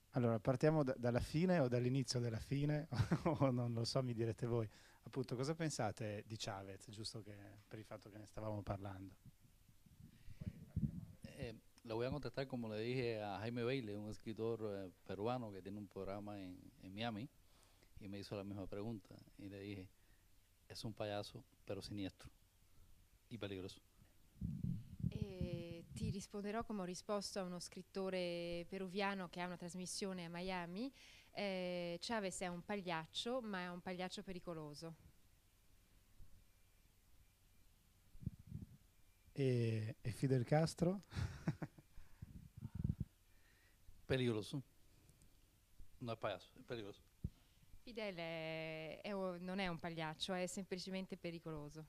Allora, partiamo dalla fine o dall'inizio della fine, o non lo so, mi direte voi. Appunto, cosa pensate di Chavez, giusto che, per il fatto che ne stavamo parlando? Le voy a contestar como le dije a Jaime Bailey, un escritor peruano que tiene un programa en Miami, y me hizo la misma pregunta. Y le dije, es un payaso, pero siniestro y peligroso. E ti risponderò come ho risposto a uno scrittore peruviano che ha una trasmissione a Miami. Chavez è un pagliaccio, ma è un pagliaccio pericoloso. E Fidel Castro? Peligroso, no es payaso, es peligroso. Fidel non è un pagliaccio, è semplicemente pericoloso.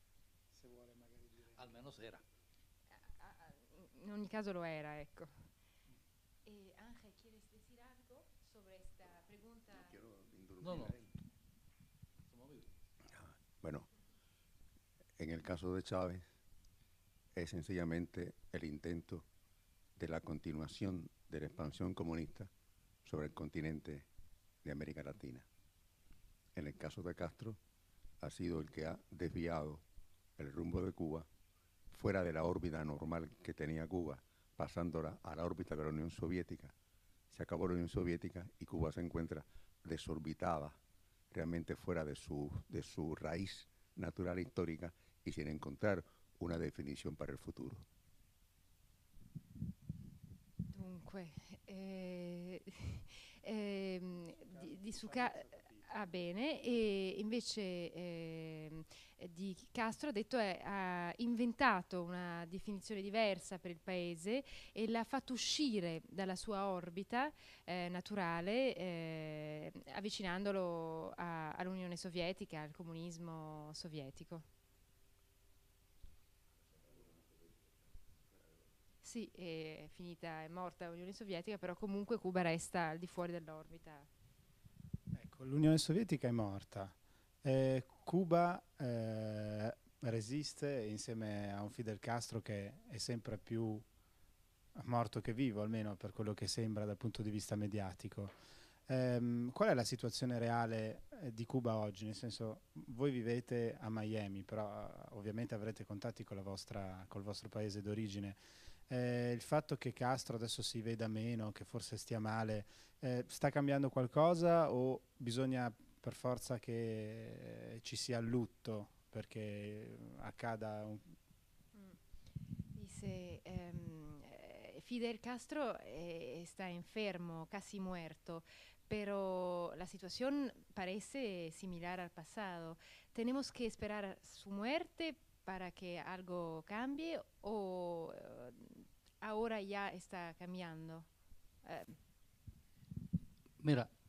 Al menos era. In ogni caso lo era, ecco. Ángel, ¿quieres decir algo sobre esta pregunta? No quiero No, interrumpir no, a él. somos amigos. Bueno, en el caso de Chávez es sencillamente el intento de la continuación de la expansión comunista sobre el continente de América Latina. En el caso de Castro ha sido el que ha desviado el rumbo de Cuba fuera de la órbita normal que tenía Cuba, pasándola a la órbita de la Unión Soviética. Se acabó la Unión Soviética y Cuba se encuentra desorbitada, realmente fuera de su raíz natural e histórica y sin encontrar una definición para el futuro. Dunque, di Suca ah, bene, e invece di Castro ha detto ha inventato una definizione diversa per il paese e l'ha fatto uscire dalla sua orbita naturale, avvicinandolo all'Unione Sovietica, al comunismo sovietico. Sì, è finita, è morta l'Unione Sovietica, però comunque Cuba resta al di fuori dell'orbita. Ecco, l'Unione Sovietica è morta. Cuba resiste insieme a un Fidel Castro che è sempre più morto che vivo, almeno per quello che sembra dal punto di vista mediatico. Qual è la situazione reale di Cuba oggi? Nel senso, voi vivete a Miami, però ovviamente avrete contatti con col vostro paese d'origine. Il fatto che Castro adesso si veda meno, che forse stia male, sta cambiando qualcosa o bisogna per forza che ci sia il lutto perché accada un... Mm. Dice, Fidel Castro está enfermo, casi muerto, pero la situación parece similar al pasado. ¿Tenemos que esperar a su muerte para que algo cambie o ahora ya está cambiando? Eh, Mira,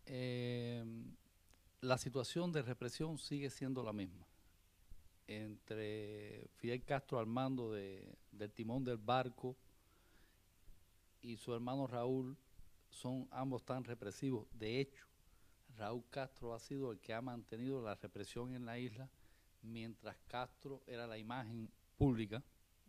la situación de represión sigue siendo la misma. Entre Fidel Castro al mando del timón del barco y su hermano Raúl son ambos tan represivos. De hecho, Raúl Castro ha sido el que ha mantenido la represión en la isla, mientras Castro era la imagen pública,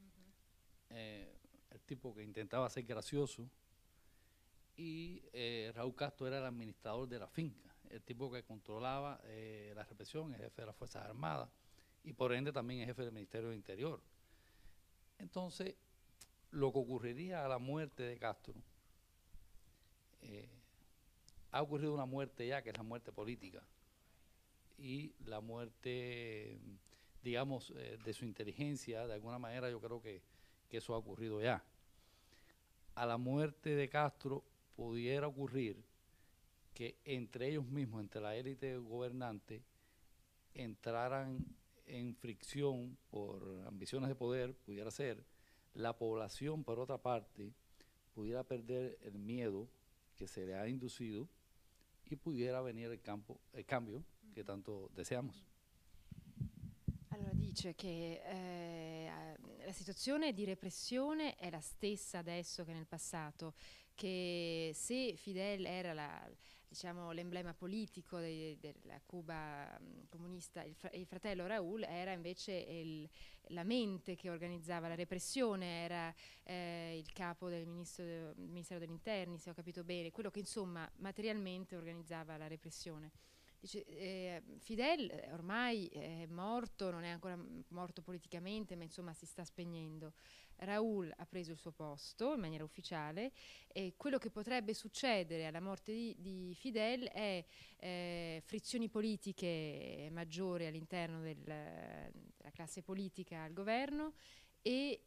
el tipo que intentaba ser gracioso, y Raúl Castro era el administrador de la finca, el tipo que controlaba la represión, el jefe de las Fuerzas Armadas, y por ende también el jefe del Ministerio del Interior. Entonces, lo que ocurriría a la muerte de Castro, eh, ha ocurrido una muerte ya, que es la muerte política, y la muerte, digamos, de su inteligencia, de alguna manera yo creo que eso ha ocurrido ya. A la muerte de Castro pudiera ocurrir que entre ellos mismos, entre la élite gobernante, entraran en fricción por ambiciones de poder, pudiera ser. La población, por otra parte, pudiera perder el miedo que se le ha inducido y pudiera venir el cambio che tanto deseamos. Allora dice che la situazione di repressione è la stessa adesso che nel passato, che se Fidel era diciamo, l'emblema politico della Cuba comunista, il fratello Raúl era invece la mente che organizzava la repressione, era il capo del Ministero degli Interni, se ho capito bene, quello che insomma materialmente organizzava la repressione. Dice, Fidel ormai è morto, non è ancora morto politicamente, ma insomma si sta spegnendo. Raúl ha preso il suo posto in maniera ufficiale e quello che potrebbe succedere alla morte di Fidel è frizioni politiche maggiori all'interno della classe politica al governo e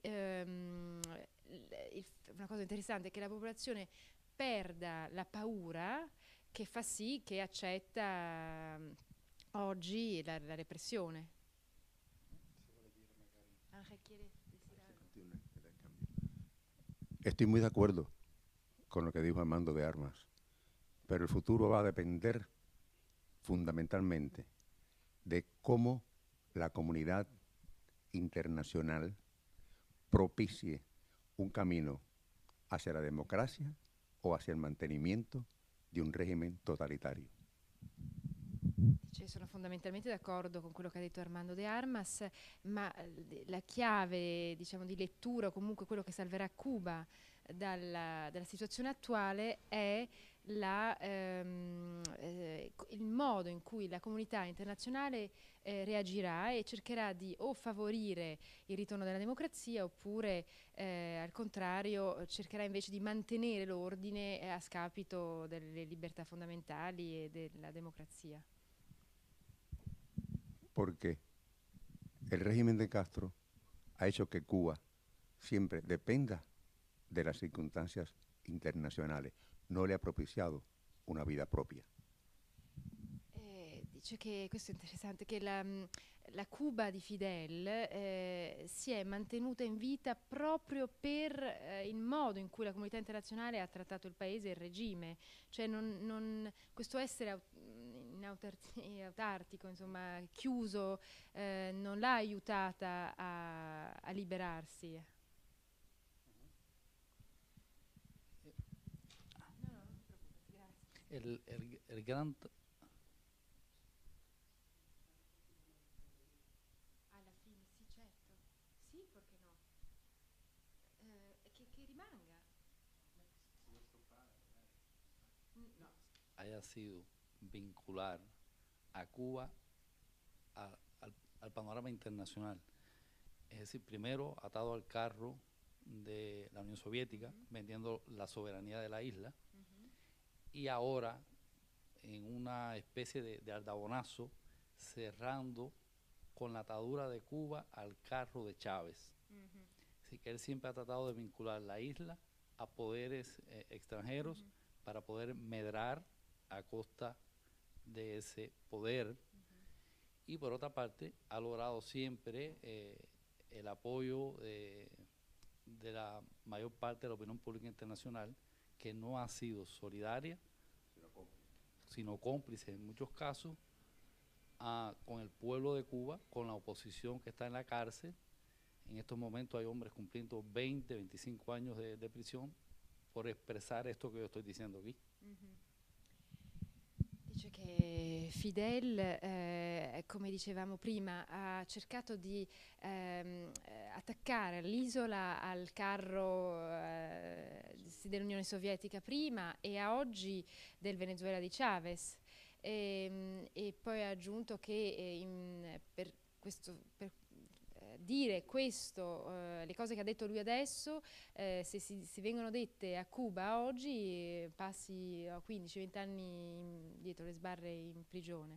una cosa interessante è che la popolazione perda la paura, che fa sì che accetta oggi la repressione. Ángel, ¿quieres decir algo? Estoy muy de acuerdo con lo que dijo Armando de Armas, pero el futuro va a depender fundamentalmente de cómo la comunidad internacional propicie un camino hacia la democracia o hacia el mantenimiento di un régimen totalitario. Sono fondamentalmente d'accordo con quello che ha detto Armando de Armas, ma la chiave, diciamo, di lettura, o comunque quello che salverà Cuba dalla situazione attuale è il modo in cui la comunità internazionale reagirà e cercherà di o favorire il ritorno della democrazia oppure al contrario cercherà invece di mantenere l'ordine a scapito delle libertà fondamentali e della democrazia. Porque el régimen de Castro ha hecho que Cuba siempre dependa de las circunstancias internacionales, no le ha propiciado una vida propia. Dice che, questo è interessante, che la Cuba di Fidel si è mantenuta in vita proprio per il modo in cui la comunità internazionale ha trattato il paese e il regime, cioè questo essere autartico, insomma, chiuso, non l'ha aiutata a liberarsi. El gran Alla fine, sì, certo. Sì, perché no? Che rimanga. No. haya sido vincular a Cuba al panorama internacional. Es decir, primero atado al carro de la Unión Soviética, vendiendo la soberanía de la isla, y ahora en una especie de aldabonazo, cerrando con la atadura de Cuba al carro de Chávez. Así que él siempre ha tratado de vincular la isla a poderes extranjeros para poder medrar a costa de ese poder. Y por otra parte, ha logrado siempre el apoyo de la mayor parte de la opinión pública internacional, que no ha sido solidaria, sino cómplice en muchos casos con el pueblo de Cuba, con la oposición que está en la cárcel. En estos momentos hay hombres cumpliendo 20, 25 años de prisión por expresar esto que yo estoy diciendo aquí. Dice che Fidel, come dicevamo prima, ha cercato di attaccare l'isola al carro dell'Unione Sovietica prima e a oggi del Venezuela di Chavez. E poi ha aggiunto che per dire questo, le cose che ha detto lui adesso, se si vengono dette a Cuba oggi, passi 15-20 anni dietro le sbarre in prigione.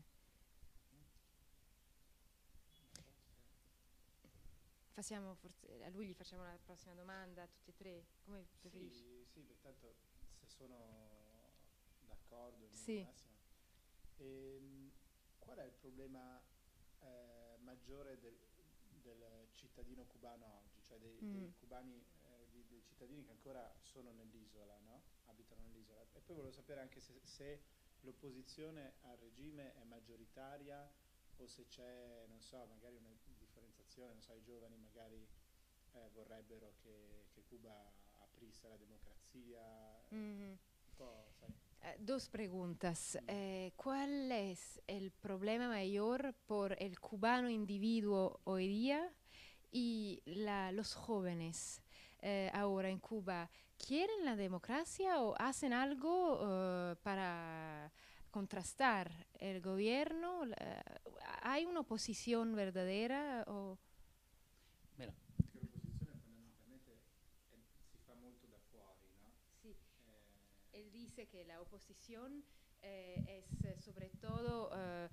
Forse, a lui gli facciamo la prossima domanda, a tutti e tre, come preferisci? Sì, pertanto se sono d'accordo. Sì. Qual è il problema maggiore del cittadino cubano oggi, cioè dei cubani, dei cittadini che ancora sono nell'isola, no? Abitano nell'isola? E poi volevo sapere anche se l'opposizione al regime è maggioritaria o se c'è, non so, magari una differenziazione, non so, i giovani magari vorrebbero che Cuba aprisse alla democrazia, un po', sai. Dos preguntas. ¿Cuál es el problema mayor por el cubano individuo hoy día y los jóvenes ahora en Cuba? ¿Quieren la democracia o hacen algo para contrastar el gobierno? ¿Hay una oposición verdadera? Mira, Perché l'opposizione fondamentalmente si fa molto da fuori, no? Sí. Él dice que la oposición es sobre todo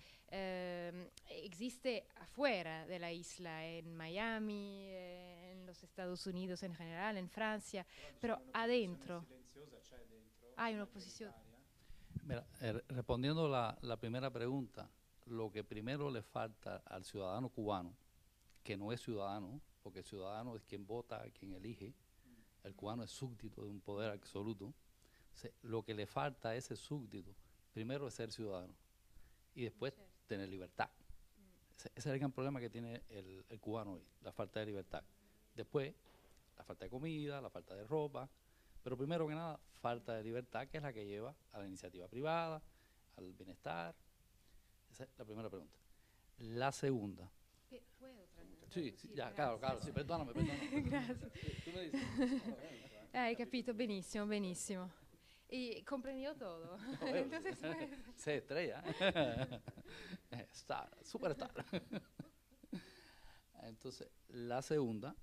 existe afuera de la isla, en Miami, en los Estados Unidos en general, en Francia, pero adentro Silenziosa c'è dentro, hay una oposición. mira, respondiendo la primera pregunta, lo que primero le falta al ciudadano cubano, que no es ciudadano, porque el ciudadano es quien vota, quien elige, el cubano es súbdito de un poder absoluto. Lo que le falta a ese súbdito, primero es ser ciudadano y después tener libertad. Ese es el gran problema que tiene el cubano hoy, la falta de libertad. Después, la falta de comida, la falta de ropa, pero primero que nada, falta de libertad, que es la que lleva a la iniciativa privada, al bienestar. Esa es la primera pregunta. La segunda. ¿Puedo Sí, sí, ya, claro, sí, perdóname. Gracias. Tú me dices. Hai capito benissimo, benissimo. Y comprendió todo. Entonces, Se estrella. Star, superstar. Entonces, la segunda,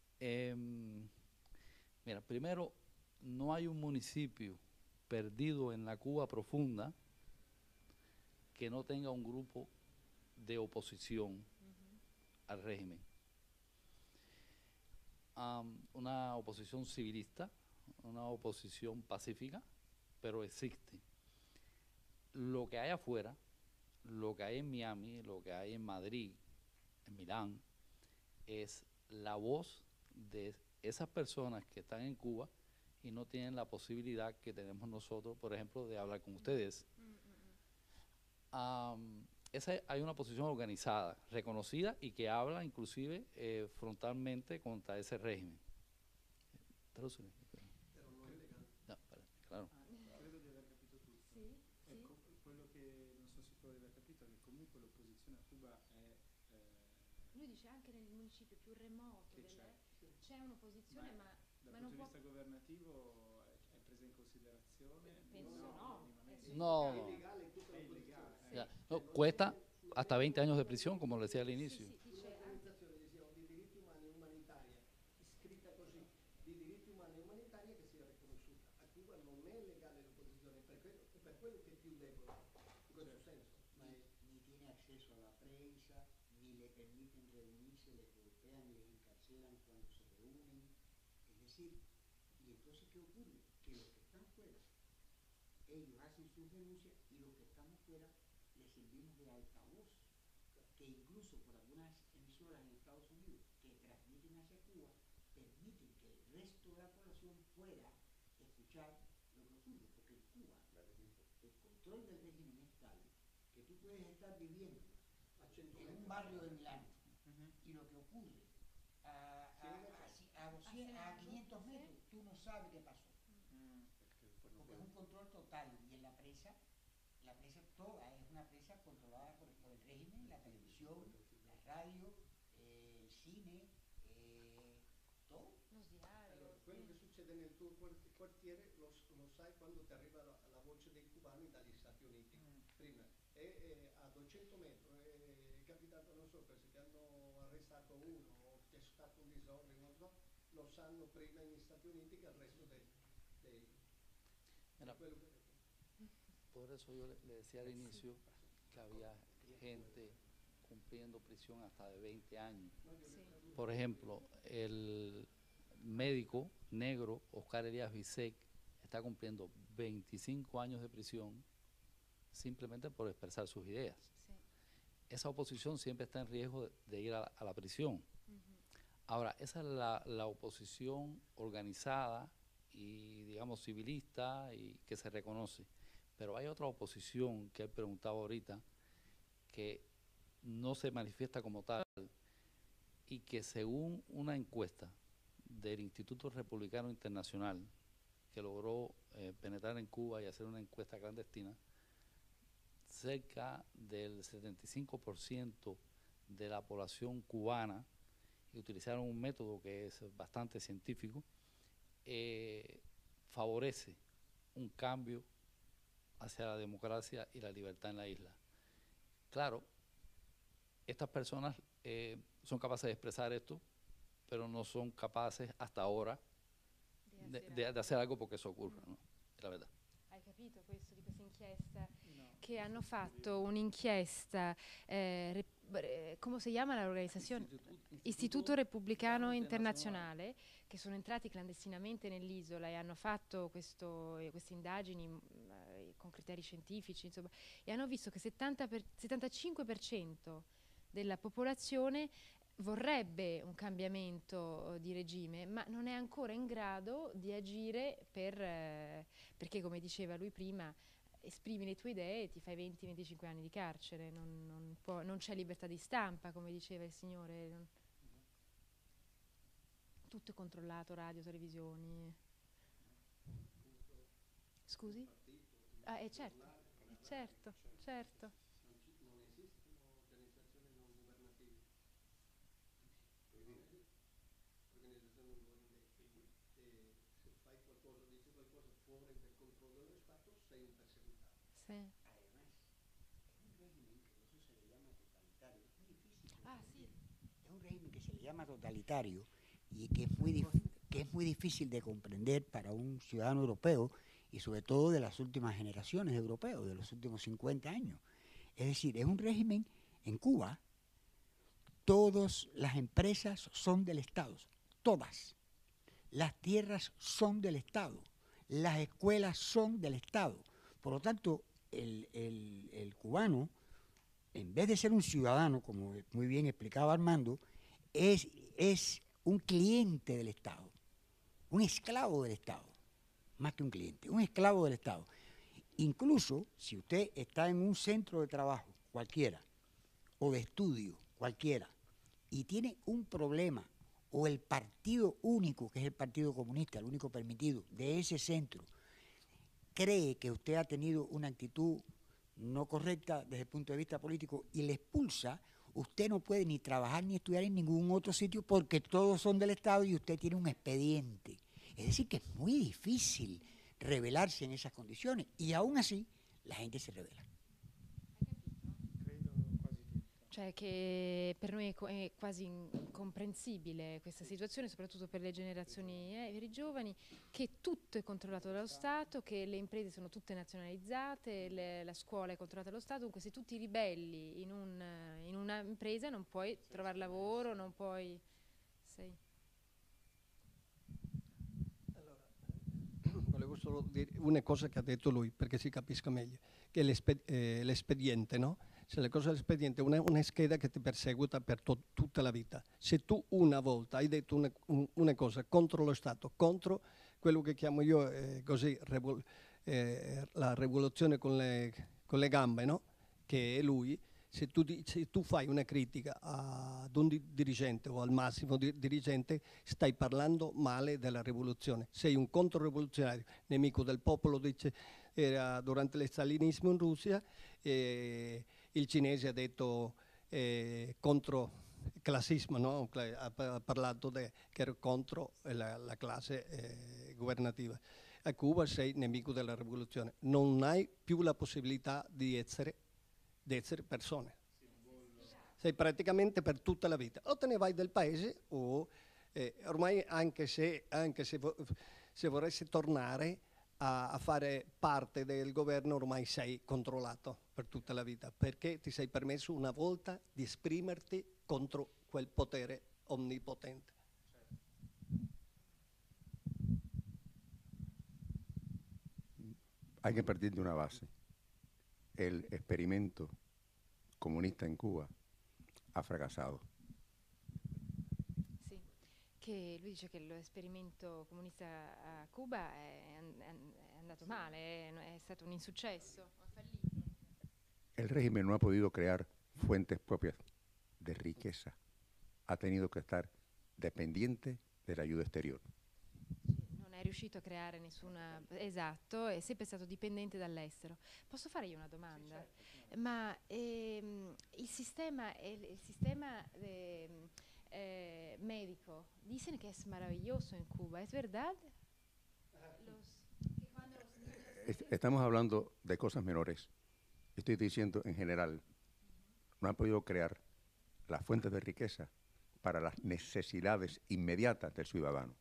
mira, primero, no hay un municipio perdido en la Cuba profunda que no tenga un grupo de oposición al régimen. Una oposición civilista, una oposición pacífica, pero existe. Lo que hay afuera, lo que hay en Miami, lo que hay en Madrid, en Milán, es la voz de esas personas que están en Cuba y no tienen la posibilidad que tenemos nosotros, por ejemplo, de hablar con ustedes. Hay una posición organizada, reconocida y que habla inclusive frontalmente contra ese régimen. Però non è legale. No, claro. Credo di aver capito tutto. Sì, Ecco, quello che non so se tu avevi capito è che comunque l'opposizione a Cuba è lui dice anche nel municipio più remoto che c'è un'opposizione, ma dal non punto di può... vista governativo è presa in considerazione? Penso no. minimamente. No, È illegale in tutta È l'opposizione. illegale. ya, no, cuesta hasta 20 años de prisión, como le decía al inicio. Sì, dice Un'organizzazione diciamo, di diritti umani e umanitaria, iscritta così, di diritti umani e umanitaria che sia riconosciuta. A Cuba non è legale l'opposizione, è per quello che è più debole, in questo senso. Ma Ni tiene acceso a la prensa, ni le permiten reunirse, le golpean, les encarcelan cuando se reúnen. Es decir, y entonces ¿qué ocurre? Que los que están fuera, ellos hacen sus denuncias y los que estamos fuera les servimos de altavoz, que incluso por algunas emisoras en Estados Unidos que transmiten hacia Cuba, permiten que el resto de la población pueda escuchar lo que ocurre, porque en Cuba el control del régimen es tal que tú puedes estar viviendo a 100 en un metros. barrio de Milán y lo que ocurre a 500 metros, tú no sabes qué pasó, porque es un control total. Y en la presa toda es una presa controlada por el régimen, la televisión, la radio, el cine, todo. los diarios. Allora, quello che succede nel tuo quartiere lo sai quando ti arriva la voce dei cubani dagli Stati Uniti. Prima, a 200 metri è capitato, non so, perché ti hanno arrestato uno o c'è stato un disordine, non so, lo sanno prima negli Stati Uniti che il resto Mira, quello che... por eso yo le decía al inicio que había gente cumpliendo prisión hasta de 20 años. Sì. Por ejemplo, el médico negro Oscar Elías Bisek está cumpliendo 25 años de prisión simplemente por expresar sus ideas. Sì. Esa oposición siempre está en riesgo de ir a la prisión. Ahora, esa es la oposición organizada y, digamos, civilista y que se reconoce. Pero hay otra oposición que he preguntado ahorita que no se manifiesta como tal y que según una encuesta del Instituto Republicano Internacional que logró penetrar en Cuba y hacer una encuesta clandestina, cerca del 75% de la población cubana, y utilizaron un método que es bastante científico, favorece un cambio hacia la democracia y la libertad en la isla. Claro, estas personas son capaces de expresar esto, pero no son capaces hasta ahora de hacer algo porque eso ocurra, ¿no? Es la verdad. Hai capito questo di questa inchiesta? No. Che hanno fatto un'inchiesta, come si chiama l'organizzazione? Istituto Repubblicano Internazionale, che sono entrati clandestinamente nell'isola e hanno fatto queste indagini con criteri scientifici, insomma, e hanno visto che 75% della popolazione vorrebbe un cambiamento di regime, ma non è ancora in grado di agire perché, come diceva lui prima, esprimi le tue idee e ti fai 20-25 anni di carcere, non c'è libertà di stampa, come diceva il signore. Tutto è controllato, radio, televisioni. Scusi? Ah, certo, certo. Sì. Además, es un régimen que eso se le llama totalitario. Es muy difícil. Ah, sì. Es un régimen que se le llama totalitario y que es muy difícil de comprender para un ciudadano europeo y sobre todo de las últimas generaciones de europeos, de los últimos 50 años. Es decir, es un régimen en Cuba, todas las empresas son del Estado, todas. Las tierras son del Estado, las escuelas son del Estado. Por lo tanto, el cubano, en vez de ser un ciudadano, como muy bien explicaba Armando, es un cliente del Estado, un esclavo del Estado, más que un cliente, un esclavo del Estado. Incluso si usted está en un centro de trabajo cualquiera, o de estudio cualquiera, y tiene un problema, o el partido único, que es el Partido Comunista, el único permitido de ese centro, cree que usted ha tenido una actitud no correcta desde el punto de vista político y le expulsa, usted no puede ni trabajar ni estudiar en ningún otro sitio porque todos son del Estado y usted tiene un expediente. Es decir, que es muy difícil rebelarse en esas condiciones y aún así la gente se revela. Cioè che per noi è quasi incomprensibile questa situazione, soprattutto per le generazioni, per i giovani, che tutto è controllato dallo Stato, che le imprese sono tutte nazionalizzate, la scuola è controllata dallo Stato, dunque se tu ti ribelli in una impresa non puoi trovare lavoro, non puoi... Volevo solo dire una cosa che ha detto lui, perché si capisca meglio, che è l'espediente, no? Cioè, la cosa dell'espediente è una scheda che ti perseguita per tutta la vita. Se tu una volta hai detto una cosa contro lo Stato, contro quello che chiamo io così la rivoluzione con le gambe, no? Che è lui, se tu fai una critica ad un dirigente o al massimo dirigente, stai parlando male della rivoluzione. Sei un controrivoluzionario, nemico del popolo, dice, era durante il stalinismo in Russia, il cinese ha detto contro il classismo, no? Ha parlato che era contro la classe governativa. A Cuba sei nemico della rivoluzione, non hai più la possibilità di essere persone. Sei praticamente per tutta la vita. O te ne vai del paese o ormai anche se vorresti tornare a fare parte del governo, ormai sei controllato per tutta la vita, perché ti sei permesso una volta di esprimerti contro quel potere onnipotente. Hay que partir de una base. El experimento comunista en Cuba ha fracasado. Sì, che lui dice che l'esperimento comunista a Cuba è andato male, è stato un insuccesso, ha fallito. El régimen no ha podido crear fuentes propias de riqueza. Ha tenido que estar dependiente de la ayuda exterior. Non è riuscito a creare nessuna... Esatto, è sempre stato dipendente dall'estero. Posso fare io una domanda? Sì, certo. Ma il sistema, médico, dicen que es maravilloso en Cuba, ¿es verdad? Que cuando los niños Estamos hablando de cosas menores. Estoy diciendo en general, no han podido crear las fuentes de riqueza para las necesidades inmediatas del ciudadano.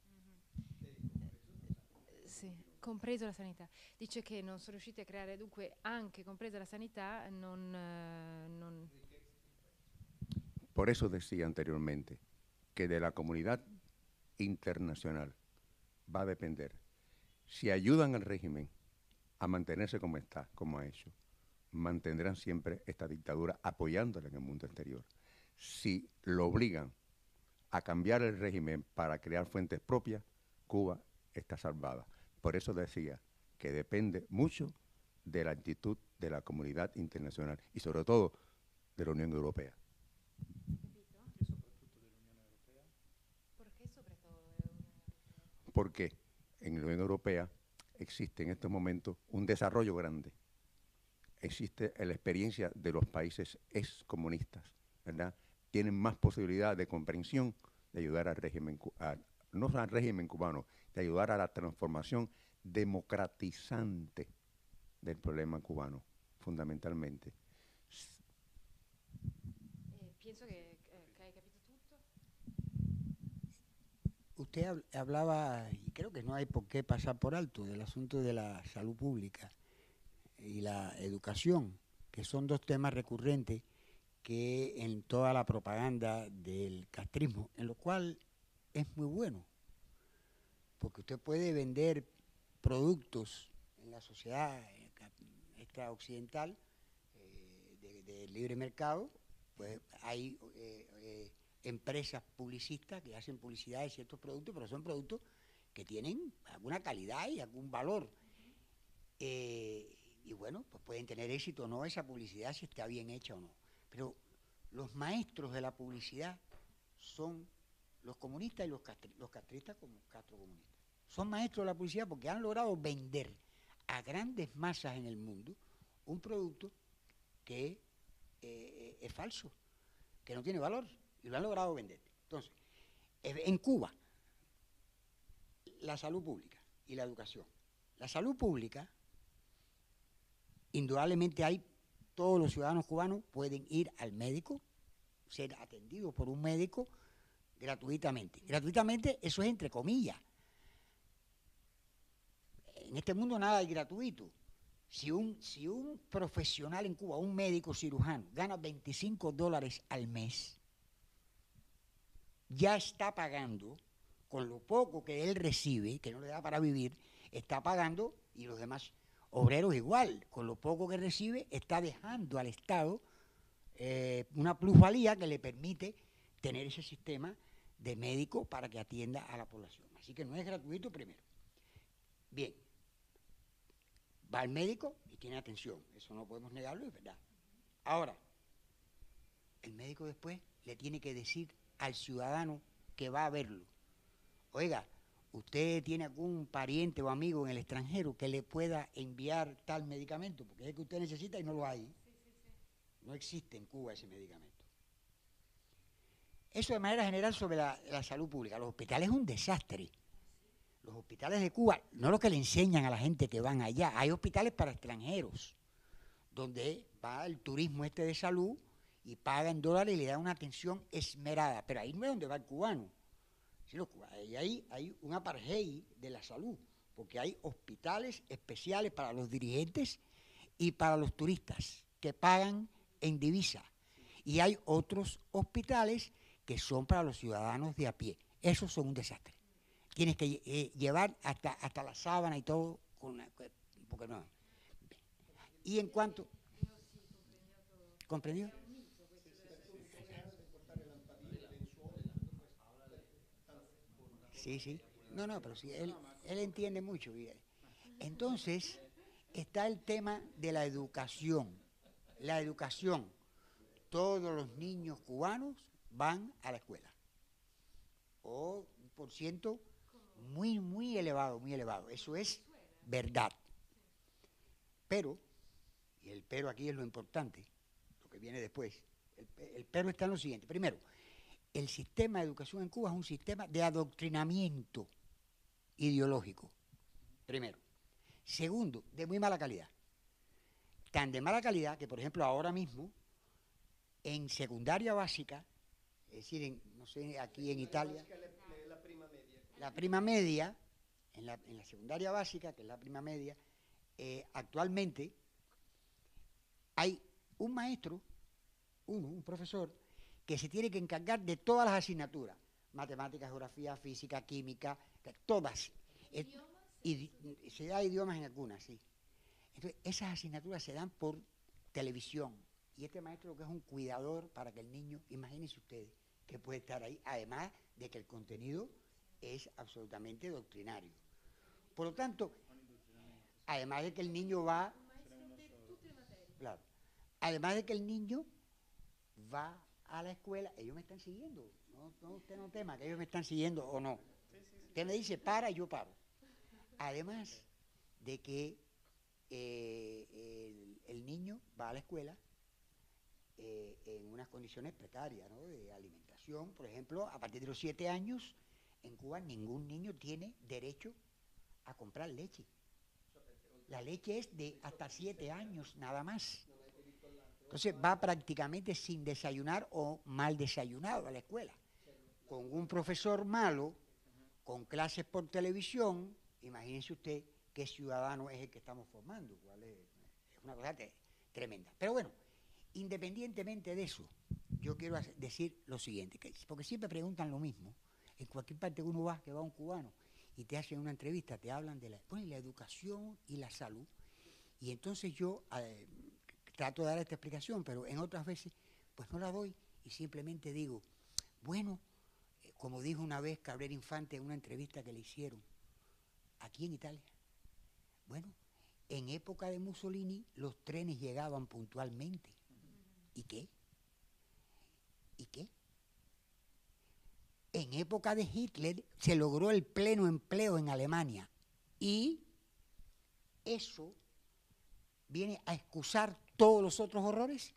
Sì, compreso la sanità. Dice che non sono riusciti a creare, dunque, anche compresa la sanità, non... Por eso decía anteriormente que de la comunidad internacional va a depender si ayudan al régimen a mantenerse como está, como ha hecho, mantendrán siempre esta dictadura apoyándola en el mundo exterior. Si lo obligan a cambiar el régimen para crear fuentes propias, Cuba está salvada. Por eso decía que depende mucho de la actitud de la comunidad internacional y sobre todo de la Unión Europea. ¿Por qué sobre todo de la Unión Europea? Porque en la Unión Europea existe en estos momentos un desarrollo grande. Existe la experiencia de los países excomunistas, ¿verdad? Tienen más posibilidad de comprensión de ayudar al régimen, no al régimen cubano, de ayudar a la transformación democratizante del problema cubano, fundamentalmente. Pienso che hai capito tutto. Usted hablaba, y creo que no hay por qué pasar por alto, del asunto de la salud pública y la educación, que son dos temas recurrentes que en toda la propaganda del castrismo, en lo cual es muy bueno, porque usted puede vender productos en la sociedad esta occidental de libre mercado, pues hay empresas publicistas que hacen publicidad de ciertos productos, pero son productos que tienen alguna calidad y algún valor. Y bueno, pues pueden tener éxito o no esa publicidad si está bien hecha o no. Pero los maestros de la publicidad son los comunistas y los castristas como Castro comunistas. Son maestros de la publicidad porque han logrado vender a grandes masas en el mundo un producto que es falso, que no tiene valor, y lo han logrado vender. Entonces, en Cuba, la salud pública y la educación. La salud pública, indudablemente todos los ciudadanos cubanos pueden ir al médico, ser atendidos por un médico gratuitamente. Gratuitamente, eso es entre comillas. En este mundo nada es gratuito. Si un profesional en Cuba, un médico cirujano, gana $25 al mes, ya está pagando, con lo poco que él recibe, que no le da para vivir, está pagando, y los demás obreros igual, con lo poco que recibe, está dejando al Estado una plusvalía que le permite tener ese sistema de médico para que atienda a la población. Así que no es gratuito primero. Bien, va al médico y tiene atención, eso no podemos negarlo, es verdad. Ahora, el médico después le tiene que decir al ciudadano que va a verlo: oiga, usted tiene algún pariente o amigo en el extranjero que le pueda enviar tal medicamento, porque es el que usted necesita y no lo hay. No existe en Cuba ese medicamento. Eso de manera general sobre la salud pública. Los hospitales es un desastre. Los hospitales de Cuba, no lo que le enseñan a la gente que van allá, hay hospitales para extranjeros, donde va el turismo de salud y paga en dólares y le da una atención esmerada, pero ahí no es donde va el cubano. Ahí hay un apartheid de la salud, porque hay hospitales especiales para los dirigentes y para los turistas, que pagan en divisa, y hay otros hospitales que son para los ciudadanos de a pie. Esos son un desastre. Tienes que llevar hasta la sábana y todo, porque no. Y en cuanto... ¿Comprendió? Sí. No, pero sí, él entiende mucho. Entonces, está el tema de la educación. La educación. Todos los niños cubanos van a la escuela. O un por ciento Muy, muy elevado, muy elevado. Eso es verdad. Pero, y el pero aquí es lo importante, lo que viene después, el pero está en lo siguiente. Primero, el sistema de educación en Cuba es un sistema de adoctrinamiento ideológico, primero. Segundo, de muy mala calidad. Tan de mala calidad que, por ejemplo, ahora mismo, en secundaria básica, es decir, no sé, aquí en Italia, la prima media, en la secundaria básica, que es la prima media, actualmente hay un maestro, un profesor, que se tiene que encargar de todas las asignaturas, matemáticas, geografía, física, química, todas. Y se da idiomas en algunas, sí. Entonces, esas asignaturas se dan por televisión. Y este maestro lo que es un cuidador para que el niño, imagínense ustedes, que puede estar ahí, además de que el contenido es absolutamente doctrinario. Por lo tanto, además de que el niño va... Claro. Además de que el niño va a la escuela, ellos me están siguiendo. No, usted no tema, que ellos me están siguiendo o no. Usted me dice para y yo paro. Además de que el niño va a la escuela en unas condiciones precarias, ¿no? De alimentación. Por ejemplo, a partir de los 7 años, en Cuba ningún niño tiene derecho a comprar leche. La leche es de hasta 7 años, nada más. Entonces va prácticamente sin desayunar o mal desayunado a la escuela. Con un profesor malo, con clases por televisión, imagínense usted qué ciudadano es el que estamos formando. Es una cosa tremenda. Pero bueno, independientemente de eso, yo quiero decir lo siguiente, porque siempre preguntan lo mismo. En cualquier parte que uno va, que va un cubano, y te hacen una entrevista, te hablan de la educación y la salud. Y entonces yo trato de dar esta explicación, pero en otras veces pues no la doy y simplemente digo, bueno, como dijo una vez Cabrera Infante en una entrevista que le hicieron aquí en Italia, bueno, en época de Mussolini los trenes llegaban puntualmente. ¿Y qué? ¿Y qué? En época de Hitler se logró el pleno empleo en Alemania y eso viene a excusar todos los otros horrores.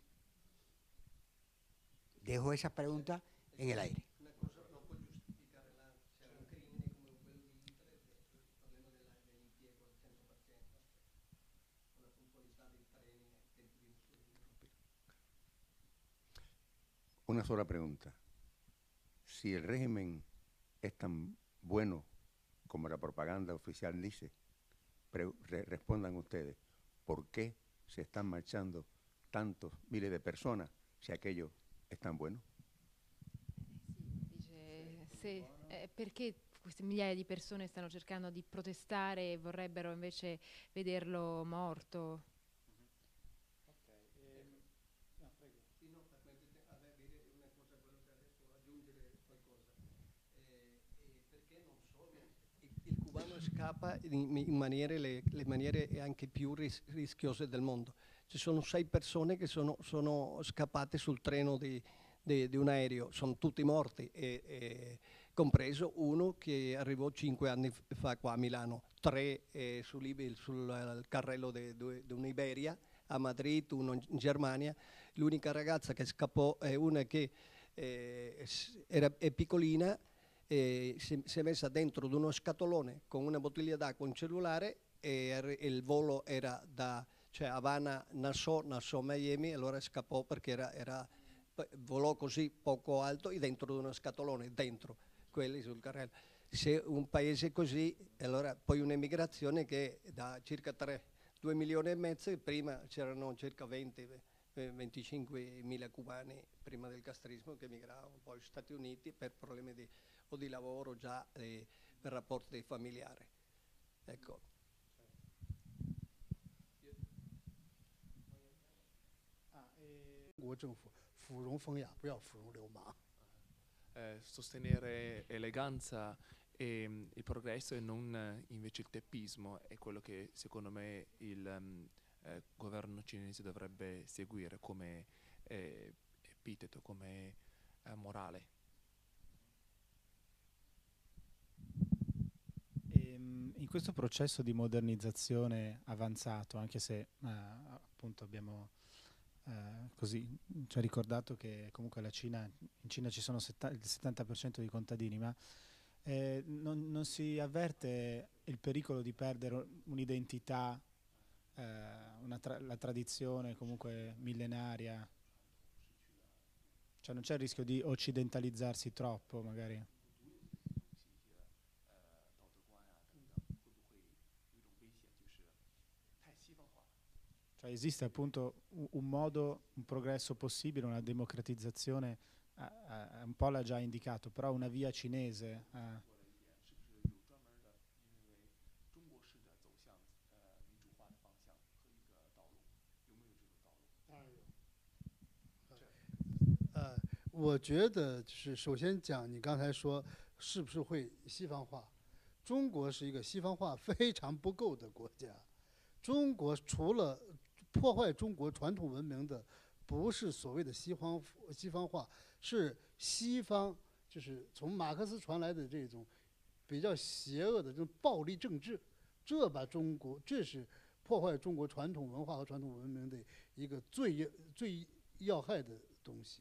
Dejo esa pregunta en el aire. Una cosa non può giustificare un crimine come quello di Hitler, il problema dell'impiego al 100%, con la puntualità dei treni ai tempi di Mussolini. Una sola pregunta. Si el régimen es tan bueno como la propaganda oficial dice, respondan ustedes, ¿por qué se están marchando tantos miles de personas si aquello es tan bueno? Dice, perché queste migliaia di persone stanno cercando di protestare e vorrebbero invece vederlo morto? Sì, no, permettete a dire una cosa a quello che ha detto, aggiungere qualcosa. Perché non solo il cubano scappa in maniere, le maniere anche più rischiose del mondo. Ci sono 6 persone che sono scappate sul treno di un aereo, sono tutti morti, compreso uno che arrivò 5 anni fa qua a Milano, 3 sul carrello di un'Iberia a Madrid, uno in Germania. L'unica ragazza che scappò è una che è piccolina, si è messa dentro di uno scatolone con una bottiglia d'acqua, un cellulare, e il volo era da Havana, Nassau, Miami, allora scappò perché volò così poco alto e dentro di uno scatolone, dentro quelli sul carrello. Se un paese così, allora poi un'emigrazione che da circa 2 milioni e mezzo, prima c'erano circa 25 mila cubani prima del castrismo che emigravano poi agli Stati Uniti per problemi di lavoro, già per rapporti familiari. Ecco. 国政府附庸风雅，不要附庸流氓。 sostenere eleganza e il progresso e non invece il teppismo è quello che secondo me il governo cinese dovrebbe seguire come epiteto, come morale. In questo processo di modernizzazione avanzato, anche se appunto abbiamo così ci ha ricordato che comunque in Cina ci sono il 70% di contadini, ma non si avverte il pericolo di perdere un'identità, la tradizione comunque millenaria? Cioè non c'è il rischio di occidentalizzarsi troppo magari? Cioè esiste appunto un modo, un progresso possibile, una democratizzazione, un po' l'ha già indicato, però una via cinese. 我觉得就是首先讲，你刚才说是不是会西方化？中国是一个西方化非常不够的国家。中国除了破坏中国传统文明的，不是所谓的西方化，是西方就是从马克思传来的这种比较邪恶的这种暴力政治，这是破坏中国传统文化和传统文明的一个最要害的东西。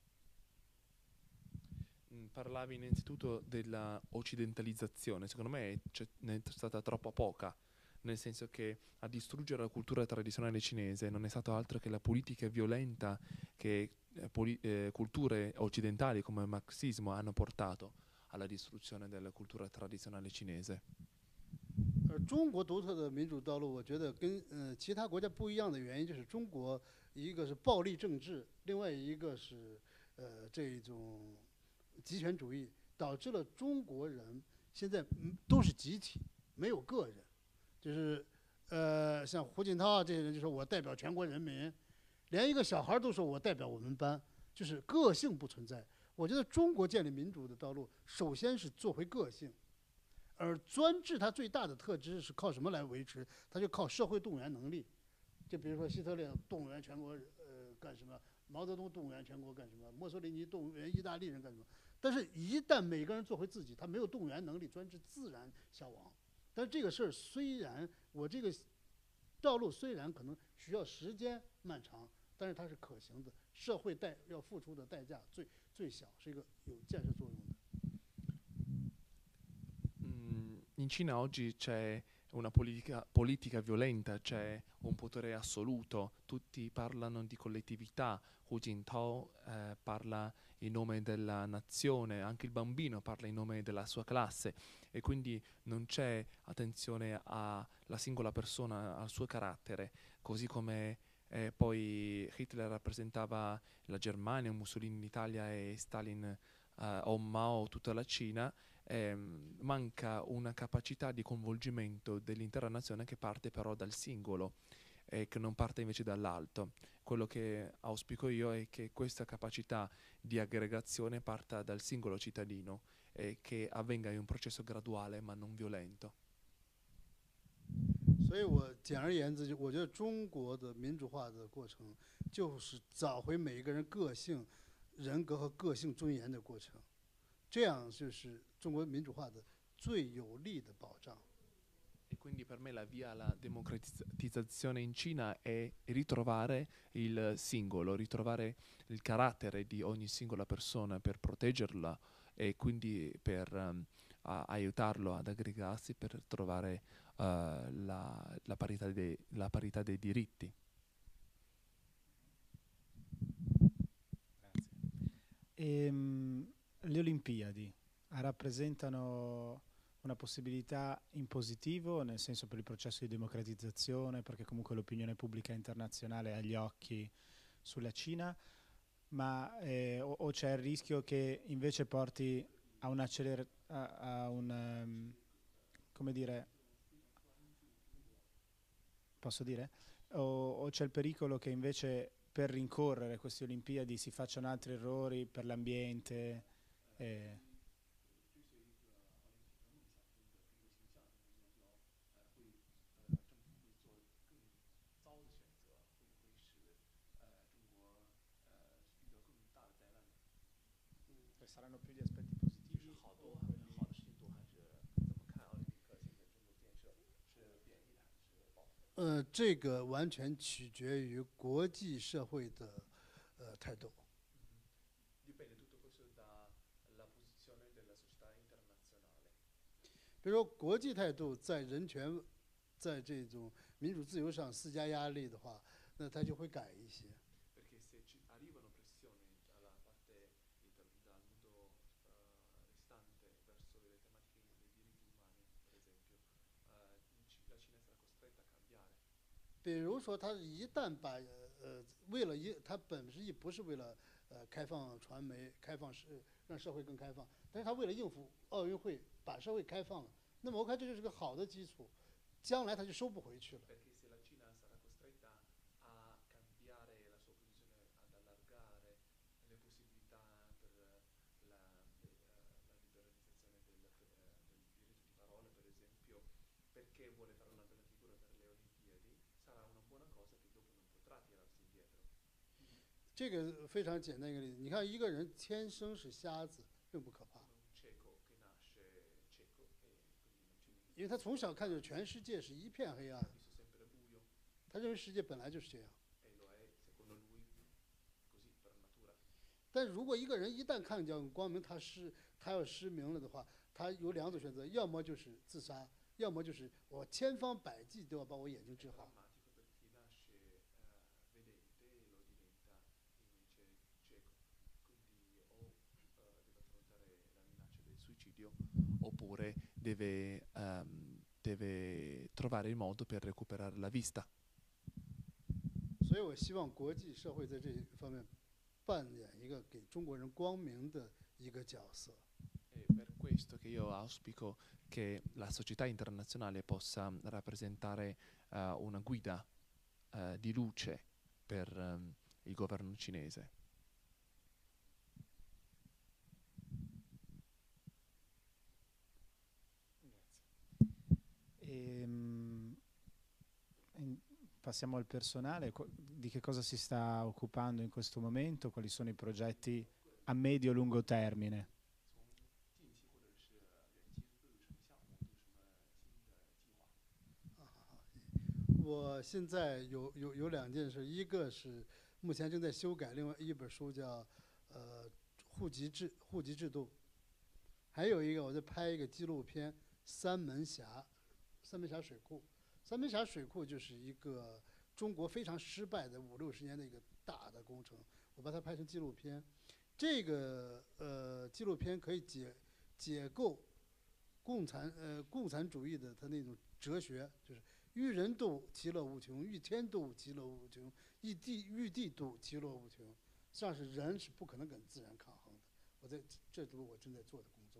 Parlavi innanzitutto della occidentalizzazione, secondo me ne è stata troppo poca, nel senso che a distruggere la cultura tradizionale cinese non è stato altro che la politica violenta che culture occidentali come il marxismo hanno portato alla distruzione della cultura tradizionale cinese. 中国独特的民主道路，我觉得跟其他国家不一样的原因就是中国一个是暴力政治，另外一个是这种 极权主义导致了中国人现在都是集体，没有个人，就是像胡锦涛这些人就说我代表全国人民，连一个小孩都说我代表我们班，就是个性不存在。我觉得中国建立民主的道路，首先是做回个性，而专制它最大的特质是靠什么来维持？它就靠社会动员能力。就比如说希特勒动员全国干什么？ 毛泽东动员全国干什么？墨索里尼动员意大利人干什么？但是，一旦每个人做回自己，他没有动员能力，专制自然消亡。但是这个事儿虽然我这个道路虽然可能需要时间漫长，但是它是可行的，社会要付出的代价最小，是一个有建设作用的。 In Cina oggi c'è una politica violenta, c'è un potere assoluto, tutti parlano di collettività, Hu Jintao parla in nome della nazione, anche il bambino parla in nome della sua classe e quindi non c'è attenzione alla singola persona, al suo carattere, così come poi Hitler rappresentava la Germania, Mussolini l'Italia e Stalin o Mao tutta la Cina. Manca una capacità di coinvolgimento dell'intera nazione che parte però dal singolo e che non parte invece dall'alto. Quello che auspico io è che questa capacità di aggregazione parta dal singolo cittadino e che avvenga in un processo graduale ma non violento. 所以我简而言之，我觉得中国的民主化的过程，就是找回每一个人个性、人格和个性尊严的过程。这样就是中国民主化的最有力的保障。 E quindi per me la via alla democratizzazione in Cina è ritrovare il singolo, ritrovare il carattere di ogni singola persona per proteggerla e quindi per aiutarlo ad aggregarsi per trovare la parità dei diritti. Grazie. Le Olimpiadi rappresentano una possibilità in positivo, nel senso per il processo di democratizzazione, perché comunque l'opinione pubblica internazionale ha gli occhi sulla Cina, ma o c'è il rischio che invece porti a come dire, posso dire? O c'è il pericolo che invece per rincorrere queste Olimpiadi si facciano altri errori per l'ambiente? Saranno più gli aspetti positivi? 这个完全取决于国际社会的态度。 Dipende tutto questo dalla posizione della società internazionale. 比如说国际态度在人权、在这种民主自由上施加压力的话，那他就会改一些。 Perché se ci arrivano pressioni dalla parte dal mondo restante verso le tematiche dei diritti umani, per esempio, la Cina sarà costretta a cambiare. 比如说，他一旦把为了他本意不是为了开放传媒、让社会更开放，但是他为了应付奥运会把社会开放了，那么我看这就是个好的基础，将来他就收不回去了。 Perché se la Cina sarà costretta a cambiare la sua posizione, ad allargare le possibilità per la liberalizzazione del diritto di parola, per esempio, perché vuole fare una bella figura per le Olimpiadi, sarà una buona cosa che dopo non potrà tirarsi indietro. 这个非常简单一个例子，你看一个人天生是瞎子，并不可怕， Un cieco che nasce cieco e quindi non c'è 因为他从小看着全世界是一片黑暗， visto sempre buio 他认为世界本来就是这样。 e lo è secondo lui così per natura. 但如果一个人一旦看见光明，他要失明了的话，他有两种选择，要么就是自杀，要么就是我千方百计都要把我眼睛治好。 Drammatico per chi nasce vedente e lo diventa invece cieco, quindi o deve affrontare la minaccia del suicidio oppure deve trovare il modo per recuperare la vista. 所以我希望国际社会在这方面扮演一个给中国人光明的一个角色。 È per questo che io auspico che la società internazionale possa rappresentare una guida di luce per il governo cinese. Passiamo al personale. Di che cosa si sta occupando in questo momento? Quali sono i progetti a medio-lungo termine? 我现在有两件事，一个是目前正在修改另外一本书叫户籍制度，还有一个我在拍一个纪录片三门峡水库。三门峡水库就是一个中国非常失败的50、60年的一个大的工程，我把它拍成纪录片。这个纪录片可以解构共产主义的它那种哲学，就是遇人度其乐无穷，遇天度其乐无穷，遇地度其乐无穷。实际上是人是不可能跟自然抗衡的。这都是我正在做的工作。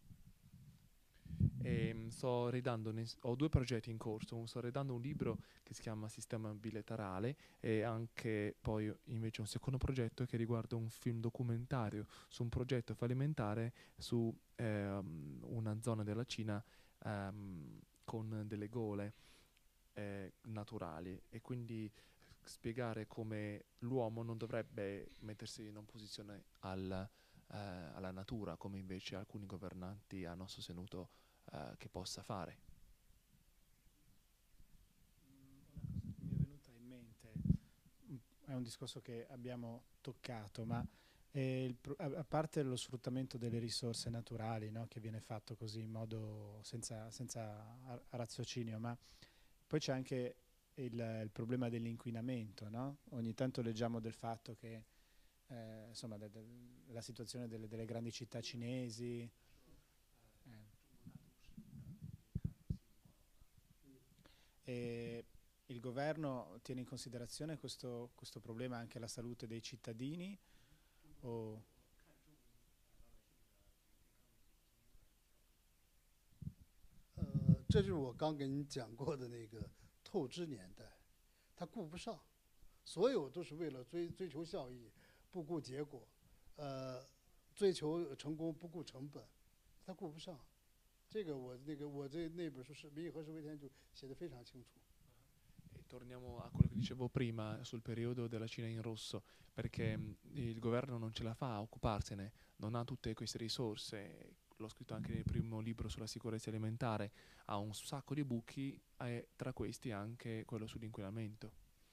Ho due progetti in corso, sto redando un libro che si chiama Sistema bilaterale e anche poi invece un secondo progetto che riguarda un film documentario su un progetto fallimentare su una zona della Cina con delle gole naturali e quindi spiegare come l'uomo non dovrebbe mettersi in opposizione alla natura come invece alcuni governanti hanno sostenuto che possa fare. Una cosa che mi è venuta in mente è un discorso che abbiamo toccato, ma a parte lo sfruttamento delle risorse naturali, no, che viene fatto così in modo senza raziocinio, ma poi c'è anche il problema dell'inquinamento, no? Ogni tanto leggiamo del fatto che insomma la situazione delle grandi città cinesi e il governo tiene in considerazione questo problema anche la salute dei cittadini? 这就是我刚跟你讲过的那个透支年代，他顾不上，所有都是为了追求效益，不顾结果，追求成功不顾成本，他顾不上。这个我那本书是《民以何时为天》就写得非常清楚。 Torniamo a quello che dicevo prima sul periodo della Cina in rosso, perché il governo non ce la fa a occuparsene, non ha tutte queste risorse, l'ho scritto anche nel primo libro sulla sicurezza alimentare, ha un sacco di buchi e tra questi anche quello sull'inquinamento.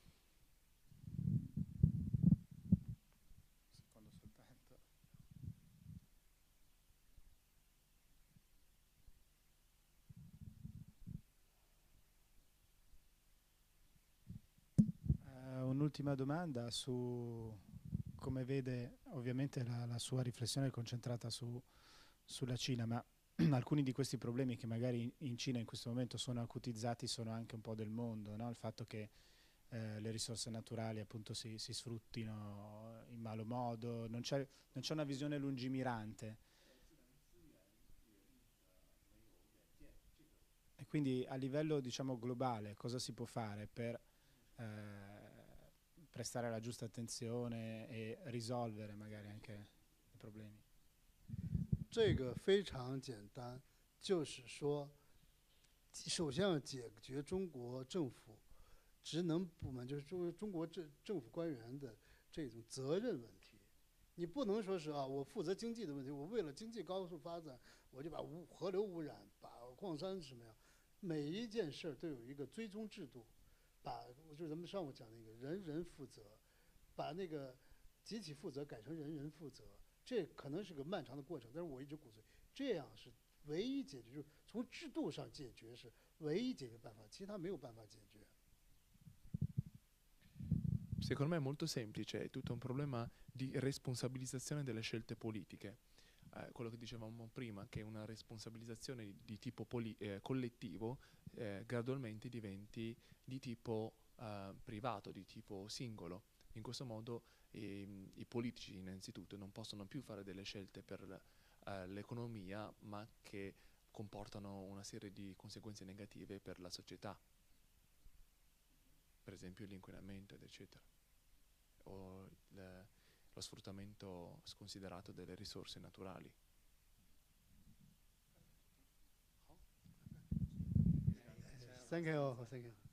Secondo soltanto. Un'ultima domanda su come vede, ovviamente la sua riflessione è concentrata sulla Cina, ma alcuni di questi problemi che magari in Cina in questo momento sono acutizzati sono anche un po' del mondo, no? Il fatto che le risorse naturali appunto si sfruttino in malo modo, non c'è una visione lungimirante. E quindi a livello diciamo globale cosa si può fare per prestare la giusta attenzione e risolvere magari anche i problemi? 这个非常简单，就是说，首先要解决中国政府职能部门，就是中国政府官员的这种责任问题。你不能说是啊，我负责经济的问题，我为了经济高速发展，我就把河流污染，把矿山什么样，每一件事儿都有一个追踪制度，把就是咱们上午讲那个人人负责，把那个集体负责改成人人负责。这可能是个漫长的过程，但是我一直鼓吹，这样是唯一解决，就是从制度上解决是唯一解决办法，其他没有办法解决。 Secondo me è molto semplice, è tutto un problema di responsabilizzazione delle scelte politiche. Quello che dicevamo prima, che una responsabilizzazione di tipo collettivo gradualmente diventi di tipo privato, di tipo singolo. In questo modo i politici innanzitutto non possono più fare delle scelte per l'economia, ma che comportano una serie di conseguenze negative per la società, per esempio l'inquinamento ed eccetera, o lo sfruttamento sconsiderato delle risorse naturali. Thank you.